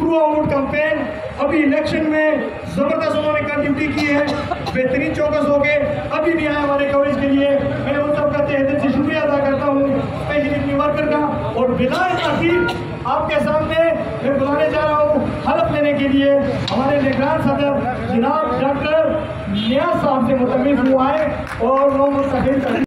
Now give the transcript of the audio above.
Through out campaign, अभी election में जबरदस्त उन्होंने कंट्रीब्यूट की है, बेहतरीन चौकस हो गए, अभी भी आए हमारे कवरेज के लिए। मैं उन सबका तहे दिल से शुक्रिया अदा करता हूँ, स्पेशली अपनी वर्कर का। और बिला ताखीर आपके सामने मैं बुलाने जा रहा हूँ हलफ लेने के लिए हमारे निगरान सदर जनाब डॉक्टर नियाज साहब से मुतमिल हुआ है और वो मुस्तकिल